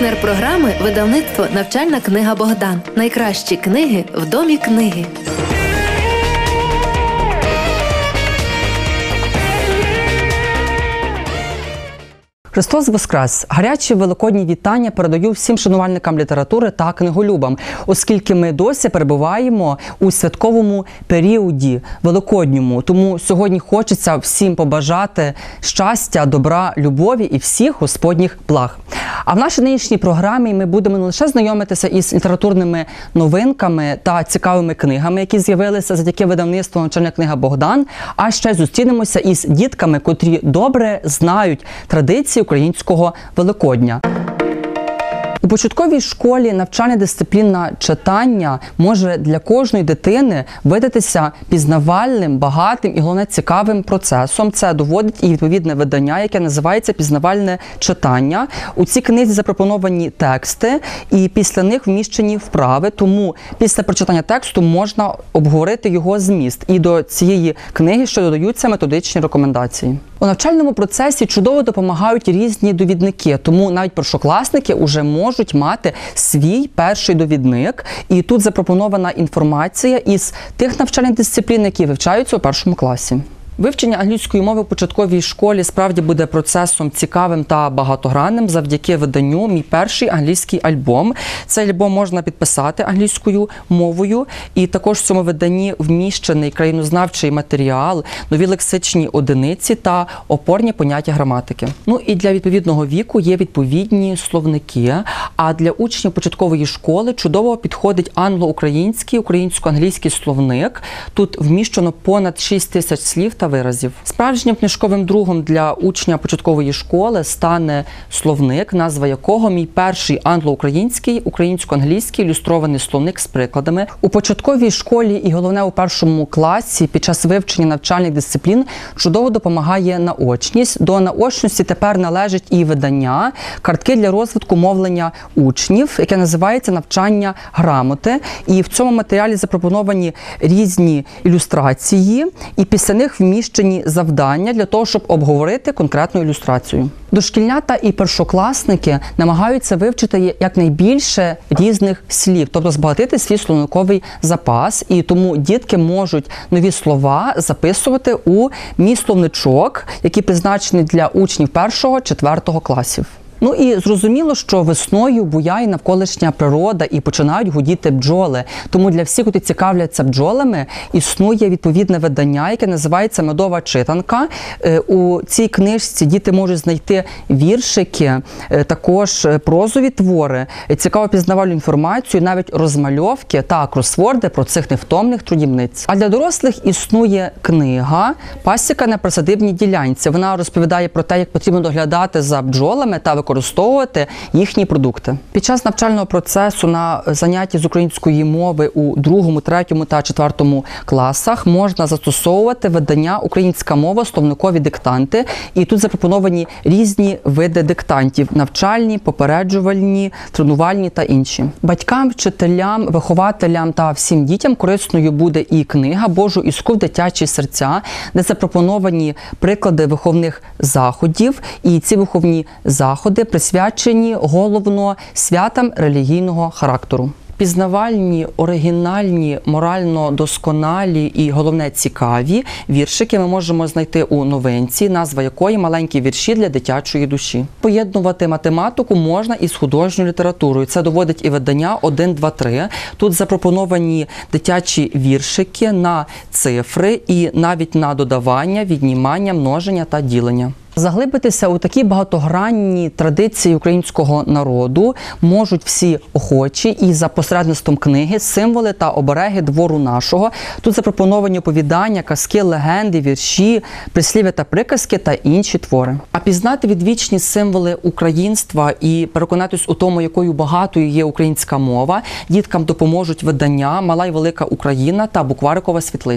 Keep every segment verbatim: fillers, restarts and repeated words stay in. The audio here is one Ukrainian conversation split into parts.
Партнер програми – видавництво «Навчальна книга Богдан». Найкращі книги в домі книги. Христос Воскрес! Гарячі великодні вітання передаю всім шанувальникам літератури та книголюбам, оскільки ми досі перебуваємо у святковому періоді великодньому. Тому сьогодні хочеться всім побажати щастя, добра, любові і всіх Господніх благ. А в нашій нинішній програмі ми будемо не лише знайомитися із літературними новинками та цікавими книгами, які з'явилися завдяки видавництву «Навчальна книга Богдан», а ще зустрінемося із дітками, котрі добре знають традиції українського Великодня. У початковій школі навчальна дисципліна читання може для кожної дитини видатися пізнавальним, багатим і, головне, цікавим процесом. Це доводить і відповідне видання, яке називається «Пізнавальне читання». У цій книзі запропоновані тексти, і після них вміщені вправи, тому після прочитання тексту можна обговорити його зміст. І до цієї книги ще додаються методичні рекомендації. У навчальному процесі чудово допомагають різні довідники, тому навіть першокласники вже можуть мати свій перший довідник. І тут запропонована інформація із тих навчальних дисциплін, які вивчаються у першому класі. Вивчення англійської мови в початковій школі справді буде процесом цікавим та багатогранним завдяки виданню «Мій перший англійський альбом». Цей альбом можна підписати англійською мовою, і також в цьому виданні вміщений країнознавчий матеріал, нові лексичні одиниці та опорні поняття граматики. Ну і для відповідного віку є відповідні словники, а для учнів початкової школи чудово підходить англо-український, українсько-англійський словник. Тут вміщено понад шість тисяч слів та виразів. Справжнім книжковим другом для учня початкової школи стане словник, назва якого «Мій перший англо-український, українсько-англійський ілюстрований словник з прикладами». У початковій школі і, головне, у першому класі під час вивчення навчальних дисциплін чудово допомагає наочність. До наочності тепер належить і видання «Картки для розвитку мовлення учнів», яке називається «Навчання грамоти». І в цьому матеріалі запропоновані різні ілюстрації, і після них вміщені завдання для того, щоб обговорити конкретну ілюстрацію. Дошкільнята і першокласники намагаються вивчити якнайбільше різних слів, тобто збагатити свій словниковий запас, і тому дітки можуть нові слова записувати у «Мій словничок», який призначений для учнів першого-четвертого класів. Ну і зрозуміло, що весною буяє навколишня природа і починають гудіти бджоли. Тому для всіх, хто цікавляться бджолами, існує відповідне видання, яке називається «Медова читанка». У цій книжці діти можуть знайти віршики, також прозові твори, цікаво пізнавальну інформацію, навіть розмальовки та кросворди про цих невтомних трудівниць. А для дорослих існує книга «Пасіка на присадибній ділянці». Вона розповідає про те, як потрібно доглядати за бджолами та використовувати їхні продукти. Під час навчального процесу на занятті з української мови у другому, третьому та четвертому класах можна застосовувати видання «Українська мова. Словникові диктанти». І тут запропоновані різні види диктантів – навчальні, попереджувальні, тренувальні та інші. Батькам, вчителям, вихователям та всім дітям корисною буде і книга «Божу іску в дитячі серця», де запропоновані приклади виховних заходів, і ці виховні заходи присвячені головно святам релігійного характеру. Пізнавальні, оригінальні, морально досконалі і, головне, цікаві віршики ми можемо знайти у новинці, назва якої «Маленькі вірші для дитячої душі». Поєднувати математику можна із художньою літературою. Це доводить і видання один, два, три. Тут запропоновані дитячі віршики на цифри і навіть на додавання, віднімання, множення та ділення. Заглибитися у такі багатогранні традиції українського народу можуть всі охочі і за посередництвом книги «Символи та обереги двору нашого». Тут запропоновані оповідання, казки, легенди, вірші, прислів'я та приказки та інші твори. А пізнати відвічні символи українства і переконатись у тому, якою багатою є українська мова, діткам допоможуть видання «Мала й велика Україна» та «Букварикова світлиця».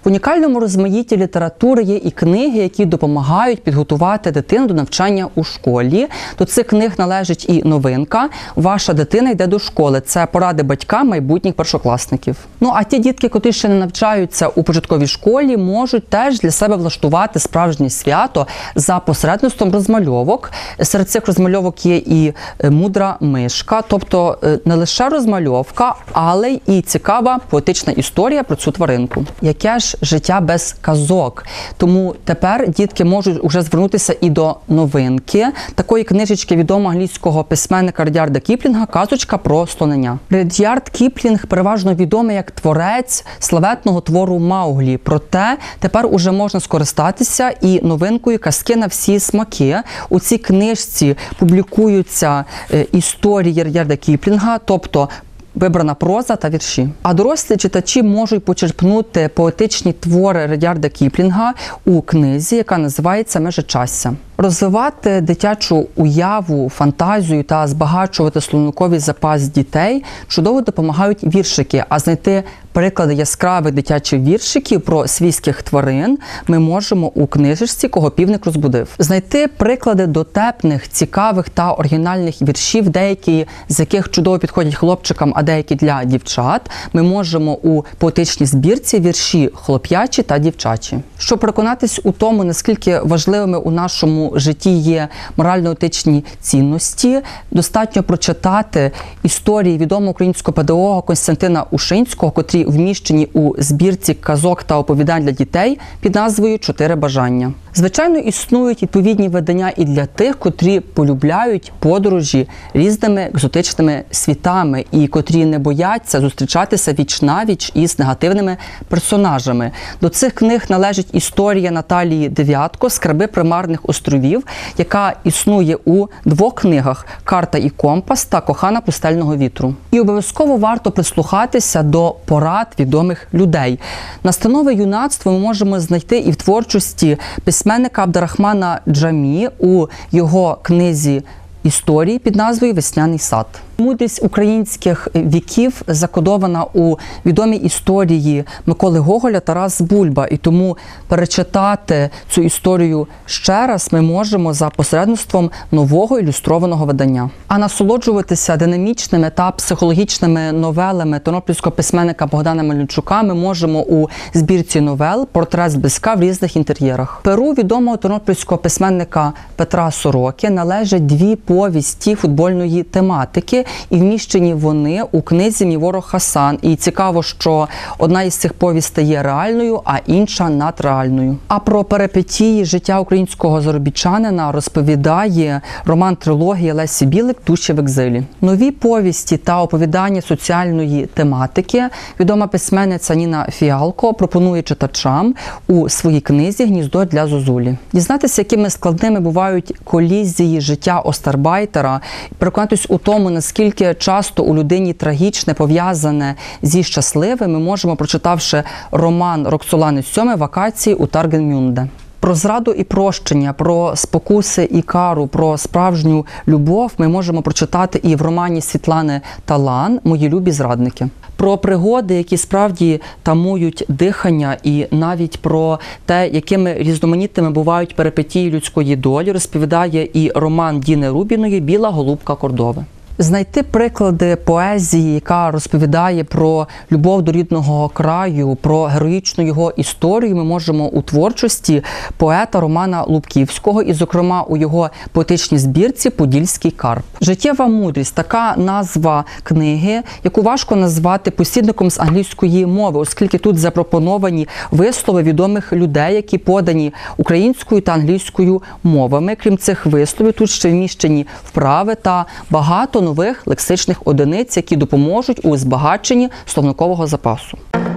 В унікальному розмаїтті літератури є і книги, які допомагають підготувати дитину до навчання у школі. До цих книг належить і новинка «Ваша дитина йде до школи». Це поради батькам майбутніх першокласників. Ну а ті дітки, котрі ще не навчаються у початковій школі, можуть теж для себе влаштувати справжнє свято за посередництвом розмальовок. Серед цих розмальовок є і мудра мишка, тобто не лише розмальовка, але і цікава поетична історія про цю тваринку. Яке ж життя без казок? Тому тепер дітки можуть вже звернутися і до новинки такої книжечки відомого англійського письменника Редіарда Кіплінга «Казочка про слонення». Редіард Кіплінг переважно відомий як творець славетного твору Мауглі. Проте тепер уже можна скористатися і новинкою «Казки на всі смаки». У цій книжці публікуються історії Редіарда Кіплінга, тобто вибрана проза та вірші. А дорослі читачі можуть почерпнути поетичні твори Редіарда Кіплінга у книзі, яка називається «Межичастя». Розвивати дитячу уяву, фантазію та збагачувати словниковий запас дітей чудово допомагають віршики, а знайти приклади яскравих дитячих віршиків про свійських тварин ми можемо у книжечці «Кого півник розбудив». Знайти приклади дотепних, цікавих та оригінальних віршів, деякі з яких чудово підходять хлопчикам, а деякі для дівчат, ми можемо у поетичній збірці «Вірші хлоп'ячі та дівчачі». Щоб переконатись у тому, наскільки важливими у нашому житті є морально-етичні цінності, достатньо прочитати історії відомого українського педагога Костянтина Ушинського, котрі вміщені у збірці казок та оповідань для дітей під назвою «Чотири бажання». Звичайно, існують відповідні видання і для тих, котрі полюбляють подорожі різними екзотичними світами і котрі не бояться зустрічатися віч-навіч із негативними персонажами. До цих книг належить історія Наталії Дев'ятко «Скарби примарних островів», яка існує у двох книгах «Карта і компас» та «Кохана пустельного вітру». І обов'язково варто прислухатися до порад відомих людей. Настанови юнацтва ми можемо знайти і в творчості письменника Абдарахмана Джамі у його книзі історії під назвою «Весняний сад». Мудрість українських віків закодована у відомій історії Миколи Гоголя «Тарас Бульба», і тому перечитати цю історію ще раз ми можемо за посередництвом нового ілюстрованого видання. А насолоджуватися динамічними та психологічними новелами тернопільського письменника Богдана Мельничука ми можемо у збірці новел «Портрет зблизька в різних інтер'єрах». Перу відомого тернопільського письменника Петра Сороки належать дві повісті футбольної тематики, і вміщені вони у книзі «Мій ворог Хасан». І цікаво, що одна із цих повістей є реальною, а інша надреальною. А про перипетії життя українського заробітчанина розповідає роман-трилогія Лесі Білик «Душі в екзилі». Нові повісті та оповідання соціальної тематики відома письменниця Ніна Фіалко пропонує читачам у своїй книзі «Гніздо для зозулі». Дізнатися, якими складними бувають колізії життя остарбайтера, переконатись у тому, наскільки часто у людині трагічне пов'язане зі щасливим, ми можемо, прочитавши роман Роксолани Сьоми «Вакації у Таргенмюнде». Про зраду і прощення, про спокуси і кару, про справжню любов ми можемо прочитати і в романі Світлани Талан «Мої любі зрадники». Про пригоди, які справді тамують дихання, і навіть про те, якими різноманітними бувають перипетії людської долі, розповідає і роман Діни Рубіної «Біла голубка Кордови». Знайти приклади поезії, яка розповідає про любов до рідного краю, про героїчну його історію, ми можемо у творчості поета Романа Лубківського, і, зокрема, у його поетичній збірці «Подільський карп». «Життєва мудрість» – така назва книги, яку важко назвати посібником з англійської мови, оскільки тут запропоновані вислови відомих людей, які подані українською та англійською мовами. Крім цих висловів, тут ще вміщені вправи та багато нових лексичних одиниць, які допоможуть у збагаченні словникового запасу.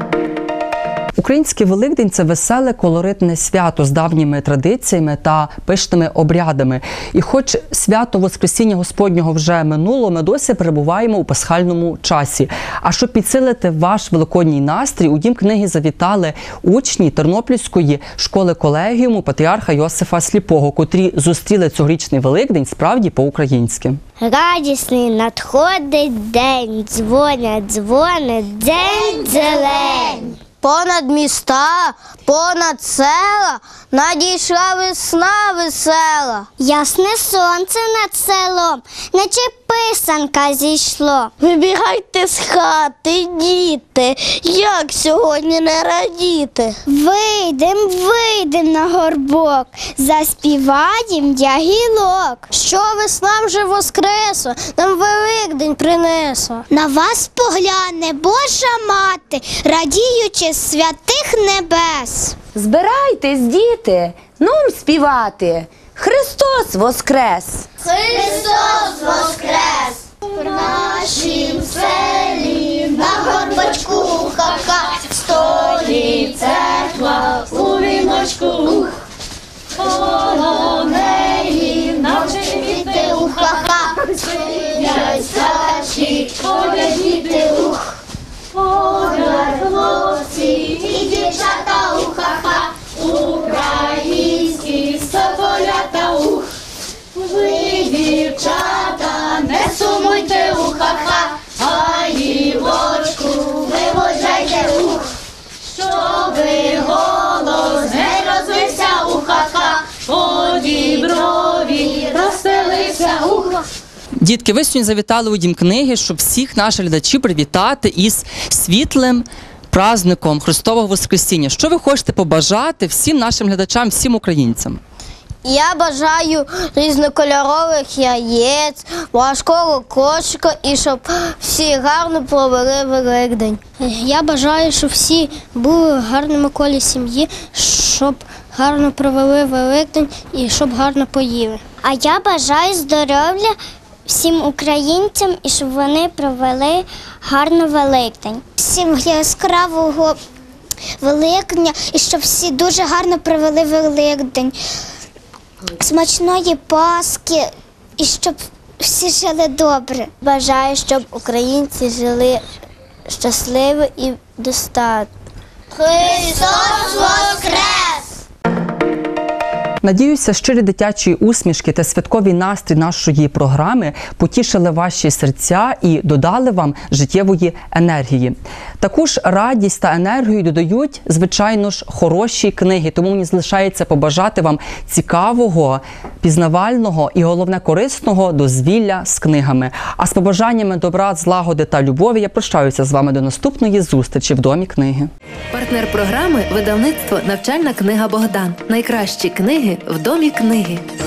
Український Великдень – це веселе, колоритне свято з давніми традиціями та пишними обрядами. І хоч свято Воскресіння Господнього вже минуло, ми досі перебуваємо у пасхальному часі. А щоб підсилити ваш великодній настрій, у Дім книги завітали учні Тернопільської школи-колегіуму Патріарха Йосифа Сліпого, котрі зустріли цьогорічний Великдень справді по-українськи. Радісний надходить день, дзвонять, дзвонить, день зелень. понад міста, понад села надійшла весна весела. Ясне сонце над селом, наче писанка зійшло. Вибігайте з хати, діти, як сьогодні не радіти. Вийдем, вийдем на горбок, заспіваєм дягілок. Що весна вже воскресла, нам Великдень принесла. На вас погляне Божа мати, радіючи з святих небес. Збирайтесь, діти, нум співати. Христос воскрес! Христос воскрес! В нашім селі на горбочку ха-ха стоїть церква у віночку. Коло неї навчити у ха-ха стоять старші, ходять діти ух. Ходять хлопці і дівчата у ха-ха, українські соколята ух. Ви, дівчата, не сумуйте у ха-ха, а гілочку виводжайте ух. Щоби голос не розлився у ха-ха, по діброві розстелився ух. Дітки, ви сьогодні завітали у Дім книги, щоб всіх наших глядачів привітати із світлим праздником Христового Воскресіння. Що ви хочете побажати всім нашим глядачам, всім українцям? Я бажаю різнокольорових яєць, важкого кошика і щоб всі гарно провели Великдень. Я бажаю, щоб всі були в гарному колі сім'ї, щоб гарно провели Великдень і щоб гарно поїли. А я бажаю здоров'я всім українцям і щоб вони провели гарно Великдень. Всім яскравого Великдня і щоб всі дуже гарно провели Великдень. Смачної Пасхи і щоб всі жили добре. Бажаю, щоб українці жили щасливо і достатньо. Христос воскрес! Надіюся, щирі дитячі усмішки та святковий настрій нашої програми потішили ваші серця і додали вам життєвої енергії. Таку ж радість та енергію додають, звичайно ж, хороші книги. Тому мені залишається побажати вам цікавого, пізнавального і, головне, корисного дозвілля з книгами. А з побажаннями добра, злагоди та любові я прощаюся з вами до наступної зустрічі в Домі книги. Партнер програми – видавництво «Навчальна книга Богдан». Найкращі книги в Домі книги.